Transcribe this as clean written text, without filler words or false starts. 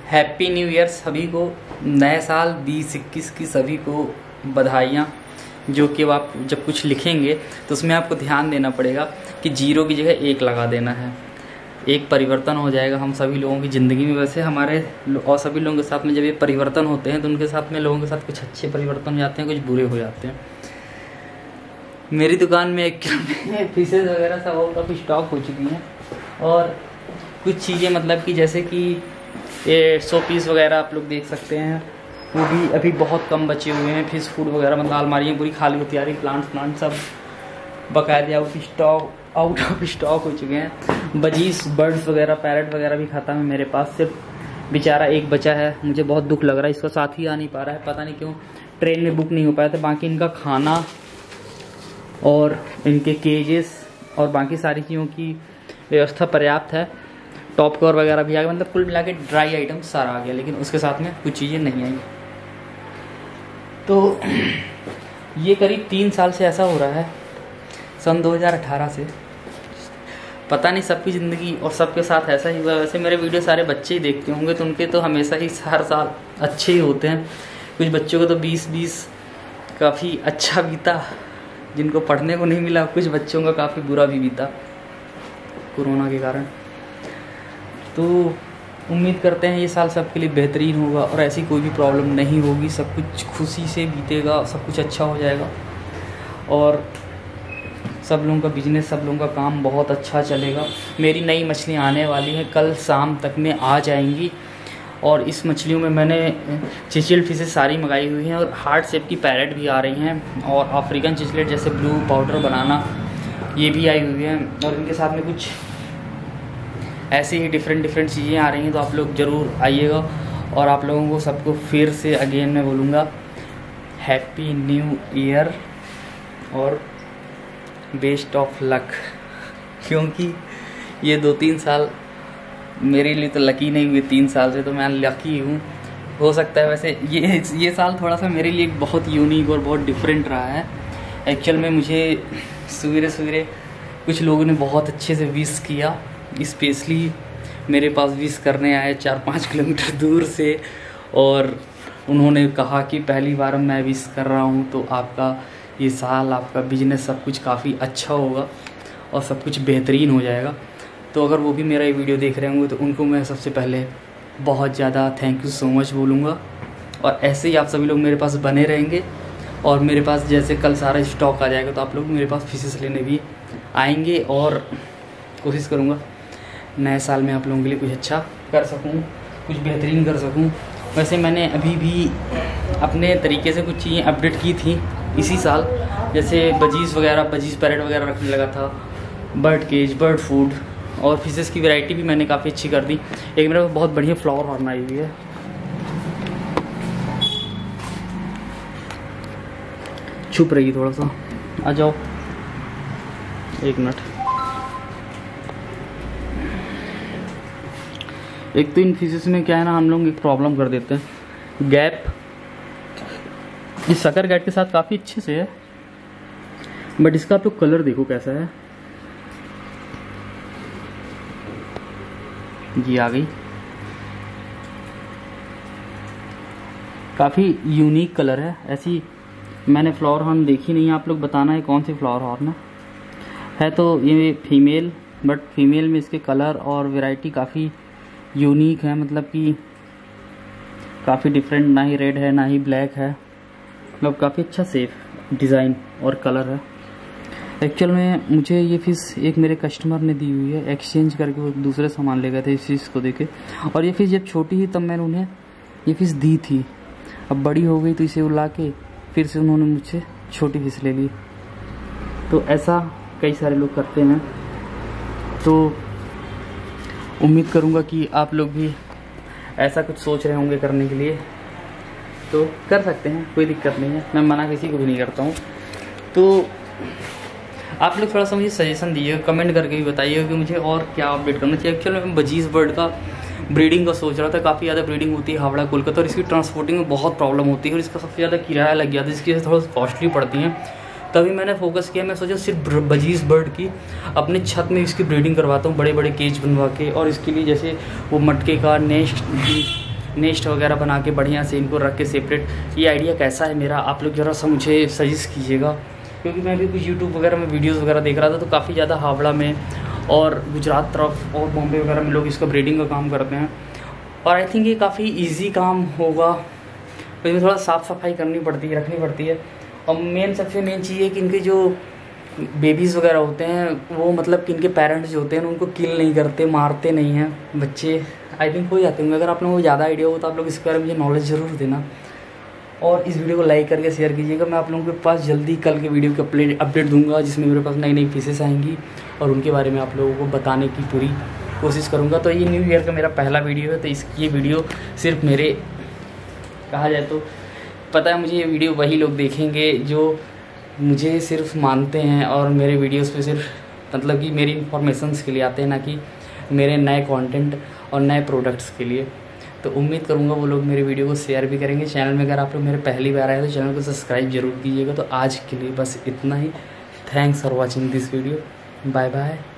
Happy new year सभी को, नए साल 2021 की सभी को बधाइयाँ। जो कि आप जब कुछ लिखेंगे तो उसमें आपको ध्यान देना पड़ेगा कि 0 की जगह 1 लगा देना है। एक परिवर्तन हो जाएगा हम सभी लोगों की ज़िंदगी में। वैसे हमारे और सभी लोगों के साथ में जब ये परिवर्तन होते हैं तो उनके साथ में लोगों के साथ कुछ अच्छे परिवर्तन हो जाते हैं, कुछ बुरे हो जाते हैं। मेरी दुकान में एक पीसेस वगैरह सब और काफ़ी स्टॉक हो चुकी हैं और कुछ चीज़ें मतलब कि जैसे कि ये 100 पीस वगैरह आप लोग देख सकते हैं, वो भी अभी बहुत कम बचे हुए हैं। फिश फूड वगैरह मतलब अलमारियाँ पूरी खाली होती आ रही, प्लांट सब बाकायदे आउट ऑफ स्टॉक हो चुके हैं। बजीज बर्ड्स वगैरह पैरट वगैरह भी खाता है मेरे पास, सिर्फ बेचारा एक बचा है। मुझे बहुत दुख लग रहा है, इसका साथ ही आ नहीं पा रहा है, पता नहीं क्यों ट्रेन में बुक नहीं हो पाया था। बाकी इनका खाना और इनके केजेस और बाकी सारी चीज़ों की व्यवस्था पर्याप्त है। टॉप कवर वगैरह भी आ गया, मतलब कुल मिला के ड्राई आइटम सारा आ गया, लेकिन उसके साथ में कुछ चीज़ें नहीं आई। तो ये करीब 3 साल से ऐसा हो रहा है, सन 2018 से। पता नहीं सबकी ज़िंदगी और सबके साथ ऐसा ही हुआ। वैसे मेरे वीडियो सारे बच्चे ही देखते होंगे तो उनके तो हमेशा ही हर साल अच्छे ही होते हैं। कुछ बच्चों को तो 2020 काफ़ी अच्छा बीता जिनको पढ़ने को नहीं मिला, कुछ बच्चों का काफ़ी बुरा भी बीता कोरोना के कारण। तो उम्मीद करते हैं ये साल सबके लिए बेहतरीन होगा और ऐसी कोई भी प्रॉब्लम नहीं होगी, सब कुछ खुशी से बीतेगा, सब कुछ अच्छा हो जाएगा और सब लोगों का बिजनेस, सब लोगों का काम बहुत अच्छा चलेगा। मेरी नई मछलियाँ आने वाली हैं, कल शाम तक में आ जाएंगी और इस मछलियों में मैंने चिचिल फिशेस सारी मंगाई हुई हैं और हार्ट शेप की पैरेट भी आ रही हैं और अफ्रीकन चिचलेट जैसे ब्लू पाउडर बनाना ये भी आई हुई हैं और इनके साथ में कुछ ऐसी ही डिफरेंट चीज़ें आ रही हैं। तो आप लोग ज़रूर आइएगा और आप लोगों को सबको फिर से अगेन मैं बोलूँगा हैप्पी न्यू ईयर और बेस्ट ऑफ लक, क्योंकि ये 2-3 साल मेरे लिए तो लकी नहीं हुए। 3 साल से तो मैं लकी हूँ। हो सकता है वैसे ये साल थोड़ा सा मेरे लिए बहुत यूनिक और बहुत डिफरेंट रहा है। एक्चुअल में मुझे सवेरे कुछ लोगों ने बहुत अच्छे से विश किया, स्पेशली मेरे पास विश करने आए 4-5 किलोमीटर दूर से और उन्होंने कहा कि पहली बार मैं विश कर रहा हूँ तो आपका ये साल, आपका बिजनेस सब कुछ काफ़ी अच्छा होगा और सब कुछ बेहतरीन हो जाएगा। तो अगर वो भी मेरा ये वीडियो देख रहे होंगे तो उनको मैं सबसे पहले बहुत ज़्यादा थैंक यू सो मच बोलूँगा और ऐसे ही आप सभी लोग मेरे पास बने रहेंगे और मेरे पास जैसे कल सारा स्टॉक आ जाएगा तो आप लोग मेरे पास फिशेस लेने भी आएंगे और कोशिश करूँगा नए साल में आप लोगों के लिए कुछ अच्छा कर सकूँ, कुछ बेहतरीन कर सकूँ। वैसे मैंने अभी भी अपने तरीके से कुछ चीज़ें अपडेट की थी इसी साल, जैसे बजीज पैरेट वगैरह रखने लगा था, बर्ड केज, बर्ड फूड और फिशेस की वैरायटी भी मैंने काफ़ी अच्छी कर दी। एक मेरे को बहुत बढ़िया फ्लावर हॉर्न आई हुई है, छुप रही थोड़ा सा, आ जाओ 1 मिनट। एक तो इन फिशेस में क्या है ना, हम लोग एक प्रॉब्लम कर देते हैं, गैप इस सकर गैट के साथ काफ़ी अच्छे से है बट इसका आप लोग कलर देखो कैसा है। ये आ गई, काफ़ी यूनिक कलर है। ऐसी मैंने फ्लावर हॉर्न देखी नहीं है, आप लोग बताना है कौन सी फ्लावर हॉर्न है। तो ये फीमेल, बट फीमेल में इसके कलर और वैरायटी काफ़ी यूनिक है, मतलब कि काफ़ी डिफरेंट, ना ही रेड है ना ही ब्लैक है, मतलब काफ़ी अच्छा सेफ डिज़ाइन और कलर है। एक्चुअल में मुझे ये फ़िश एक मेरे कस्टमर ने दी हुई है, एक्सचेंज करके वो दूसरे सामान ले गए थे इस फ़िश को देके, और ये फ़िश जब छोटी थी तब मैंने उन्हें ये फ़िश दी थी। अब बड़ी हो गई तो इसे उला के फिर से उन्होंने मुझसे छोटी फ़िश ले ली। तो ऐसा कई सारे लोग करते हैं, तो उम्मीद करूँगा कि आप लोग भी ऐसा कुछ सोच रहे होंगे करने के लिए, तो कर सकते हैं, कोई दिक्कत नहीं है, मैं मना किसी को भी नहीं करता हूँ। तो आप लोग थोड़ा सा मुझे सजेशन दीजिएगा, कमेंट करके भी बताइएगा कि मुझे और क्या अपडेट करना चाहिए। एक्चुअली मैं बजीज बर्ड का ब्रीडिंग का सोच रहा था, काफ़ी ज़्यादा ब्रीडिंग होती है हावड़ा कोलकाता और इसकी ट्रांसपोर्टिंग में बहुत प्रॉब्लम होती है और इसका सबसे ज़्यादा किराया लग गया था, जिसकी वजह से थोड़ा कॉस्टली पड़ती हैं। तभी मैंने फोकस किया, मैं सोचा सिर्फ बजीज बर्ड की अपने छत में इसकी ब्रीडिंग करवाता हूँ, बड़े बड़े केज बनवा के, और इसके लिए जैसे वो मटके का नेस्ट नेस्ट वगैरह बना के बढ़िया से इनको रख के सेपरेट। ये आइडिया कैसा है मेरा, आप लोग ज़रा सा मुझे सजेस्ट कीजिएगा, क्योंकि मैं भी कुछ यूट्यूब वगैरह में वीडियोज़ वगैरह देख रहा था, तो काफ़ी ज़्यादा हावड़ा में और गुजरात तरफ और बॉम्बे वगैरह में लोग इसका ब्रीडिंग का काम करते हैं। और आई थिंक ये काफ़ी ईजी काम होगा, तो इसमें थोड़ा साफ़ सफाई करनी पड़ती है, रखनी पड़ती है। और सबसे मेन चीज़ है कि इनके जो बेबीज़ वगैरह होते हैं वो मतलब कि इनके पेरेंट्स जो होते हैं उनको किल नहीं करते, मारते नहीं हैं। बच्चे आई थिंक हो जाते होंगे। अगर आप लोगों को ज़्यादा आइडिया हो तो आप लोग इसके बारे में मुझे नॉलेज ज़रूर देना, और इस वीडियो को लाइक करके शेयर कीजिएगा। मैं आप लोगों के पास जल्दी कल के वीडियो की अपडेट दूंगा, जिसमें मेरे पास नई नई पीसेस आएंगी और उनके बारे में आप लोगों को बताने की पूरी कोशिश करूँगा। तो ये न्यू ईयर का मेरा पहला वीडियो है, तो ये वीडियो सिर्फ मेरे, कहा जाए तो पता है मुझे, ये वीडियो वही लोग देखेंगे जो मुझे सिर्फ मानते हैं और मेरे वीडियोस पे सिर्फ मतलब कि मेरी इन्फॉर्मेशंस के लिए आते हैं, ना कि मेरे नए कंटेंट और नए प्रोडक्ट्स के लिए। तो उम्मीद करूँगा वो लोग मेरे वीडियो को शेयर भी करेंगे। चैनल में अगर आप लोग मेरे पहली बार आए तो चैनल को सब्सक्राइब जरूर कीजिएगा। तो आज के लिए बस इतना ही। Thanks for watching this video. Bye bye.